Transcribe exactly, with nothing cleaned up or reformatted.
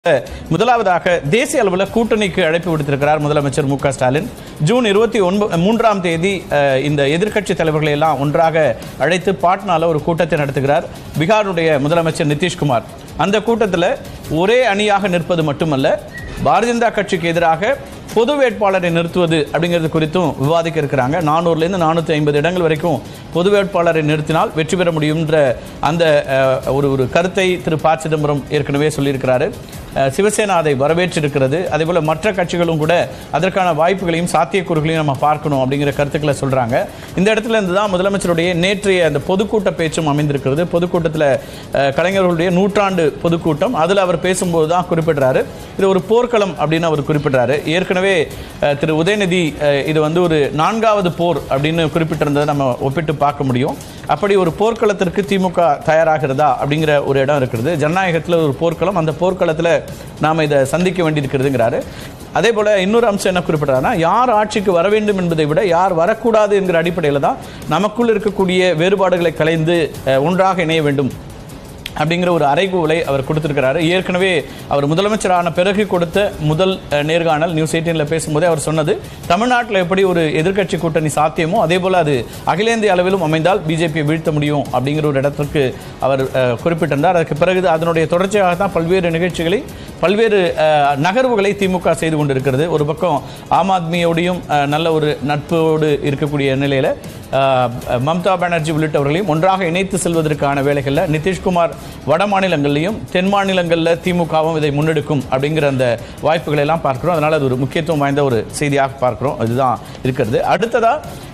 முதலாவதாக தேசிய அளவில் கூட்டணிக்கு அழைப்பு விடுத்திருக்கிறார் முதலமைச்சர் மு க ஸ்டாலின். ஜூன் இருபத்தி ஒன்பது மூன்றாம் தேதி இந்த எதிர்க்கட்சி தலைவர்களை எல்லாம் ஒன்றாக அழைத்து பாட்னால ஒரு கூட்டத்தை நடத்துகிறார் பீகாருடைய முதலமைச்சர் நிதிஷ்குமார். அந்த கூட்டத்தில் ஒரே அணியாக நிற்பது மட்டுமல்ல, பாரதிய ஜனதா கட்சிக்கு எதிராக பொது வேட்பாளரை நிறுத்துவது அப்படிங்கிறது குறித்தும் விவாதிக்க இருக்கிறாங்க. நானூறுலேருந்து நானூற்றி ஐம்பது இடங்கள் வரைக்கும் பொது வேட்பாளரை நிறுத்தினால் வெற்றி பெற முடியும்ன்ற அந்த ஒரு ஒரு கருத்தை திரு ப சிதம்பரம் ஏற்கனவே சொல்லியிருக்கிறாரு. சிவசேனா அதை வரவேற்றிருக்கிறது. அதே போல் மற்ற கட்சிகளும் கூட அதற்கான வாய்ப்புகளையும் சாத்தியக்கூறுகளையும் நம்ம பார்க்கணும் அப்படிங்கிற கருத்துக்களை சொல்கிறாங்க. இந்த இடத்துல இருந்து தான் முதலமைச்சருடைய நேற்றைய அந்த பொதுக்கூட்ட பேச்சும் அமைந்திருக்கிறது. பொதுக்கூட்டத்தில் கலைஞர்களுடைய நூற்றாண்டு பொதுக்கூட்டம், அதில் அவர் பேசும்போது தான் குறிப்பிடுறாரு இது ஒரு போர்க்களம் அப்படின்னு அவர் குறிப்பிடுறாரு. ஏற்கனவே திரு உதயநிதி இது வந்து ஒரு நான்காவது போர் அப்படின்னு குறிப்பிட்டிருந்ததை நம்ம ஒப்பிட்டு பார்க்க முடியும். அப்படி ஒரு போர்க்களத்திற்கு திமுக தயாராகிறதா அப்படிங்கிற ஒரு இடம் இருக்கிறது. ஜனநாயகத்தில் ஒரு போர்க்களம், அந்த போர்க்களத்தில் நாம் இதை சந்திக்க வேண்டியிருக்கிறதுங்கிறாரு. அதே போல் இன்னொரு அம்சம் என்ன குறிப்பிட்றாருன்னா, யார் ஆட்சிக்கு வர வேண்டும் என்பதை விட யார் வரக்கூடாது என்கிற அடிப்படையில் தான் நமக்குள் இருக்கக்கூடிய வேறுபாடுகளை கலைந்து ஒன்றாக இணைய வேண்டும் அப்படிங்கிற ஒரு அறைகூவலை அவர் கொடுத்திருக்கிறாரு. ஏற்கனவே அவர் முதலமைச்சரான பிறகு கொடுத்த முதல் நேர்காணல் நியூஸ் எயிட்டீனில் பேசும்போதே அவர் சொன்னது, தமிழ்நாட்டில் எப்படி ஒரு எதிர்க்கட்சி கூட்டணி சாத்தியமோ அதே போல் அது அகில இந்திய அளவிலும் அமைந்தால் பிஜேபியை வீழ்த்த முடியும் அப்படிங்கிற ஒரு இடத்திற்கு அவர் குறிப்பிட்டிருந்தார். அதுக்கு பிறகு அதனுடைய தொடர்ச்சியாக தான் பல்வேறு நிகழ்ச்சிகளை பல்வேறு நகர்வுகளை திமுக செய்து கொண்டிருக்கிறது. ஒரு பக்கம் ஆம் ஆத்மியோடையும் நல்ல ஒரு நட்போடு இருக்கக்கூடிய நிலையில் மம்தா பானர்ஜி உள்ளிட்டவர்களையும் ஒன்றாக இணைத்து செல்வதற்கான வேலைகளில் நிதிஷ்குமார் வட மாநிலங்களிலையும் தென் மாநிலங்களில் திமுகவும் இதை முன்னெடுக்கும் அப்படிங்கிற அந்த வாய்ப்புகளை எல்லாம் பார்க்கிறோம். அதனால் அது ஒரு முக்கியத்துவம் வாய்ந்த ஒரு செய்தியாக பார்க்கிறோம். இதுதான் இருக்கிறது. அடுத்ததாக